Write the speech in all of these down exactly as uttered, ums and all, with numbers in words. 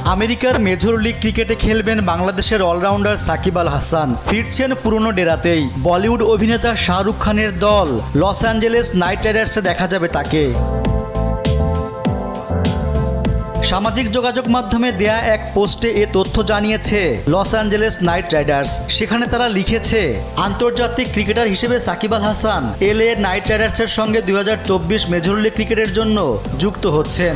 আমেরিকার major league ক্রিকেটে খেলবেন বাংলাদেশের অলরাউন্ডার সাকিব আল হাসান। ফিরছেন পুরনো ডেরাতেই। বলিউড অভিনেতা শাহরুখ খানের দল লস অ্যাঞ্জেলেস নাইট রাইডার্সে দেখা যাবে তাকে। সামাজিক যোগাযোগ মাধ্যমে দেয়া এক পোস্টে এ তথ্য জানিয়েছে লস অ্যাঞ্জেলেস নাইট রাইডার্স। সেখানে তারা লিখেছে, আন্তর্জাতিক ক্রিকেটার হিসেবে Shakib Al Hasan L A Knight রাইডার্সের সঙ্গে দুই হাজার চব্বিশ মেজর লিগ ক্রিকেটের জন্য যুক্ত হচ্ছেন।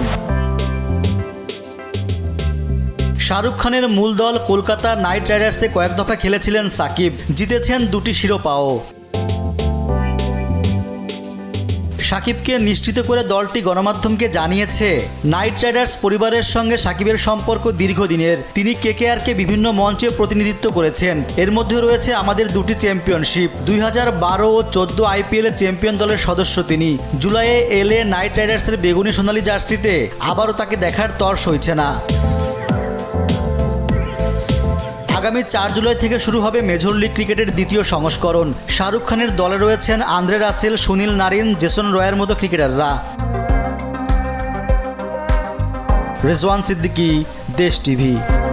শাহরুখ খানের মূল দল কলকাতা নাইট রাইডার্সে কয়েক দফা খেলেছিলেন সাকিব, জিতেছেন দুটি শিরোপাও। সাকিবকে নিশ্চিত করে দলটি গণমাধ্যমকে জানিয়েছে, নাইট রাইডার্স পরিবারের সঙ্গে সাকিবের সম্পর্ক দীর্ঘদিনের। তিনি কেকেআরকে বিভিন্ন মঞ্চে প্রতিনিধিত্ব করেছেন। এর মধ্যে রয়েছে আমাদের দুটি চ্যাম্পিয়নশিপ। দুই হাজার বারো ও চোদ্দ আইপিএল এর চ্যাম্পিয়ন দলের সদস্য তিনি। জুলাইয়ে এল এ নাইট রাইডার্সের বেগুনি সোনালী জার্সিতে আবারও তাকে দেখার তর সইছে না। আগামী চার জুলাই থেকে শুরু হবে মেজর লিগ ক্রিকেটের দ্বিতীয় সংস্করণ। শাহরুখ খানের দলে রয়েছেন Andre Russell, Sunil Narine, Jason রয়ের মতো ক্রিকেটাররা। রেজওয়ান সিদ্দিকী, দেশ টিভি।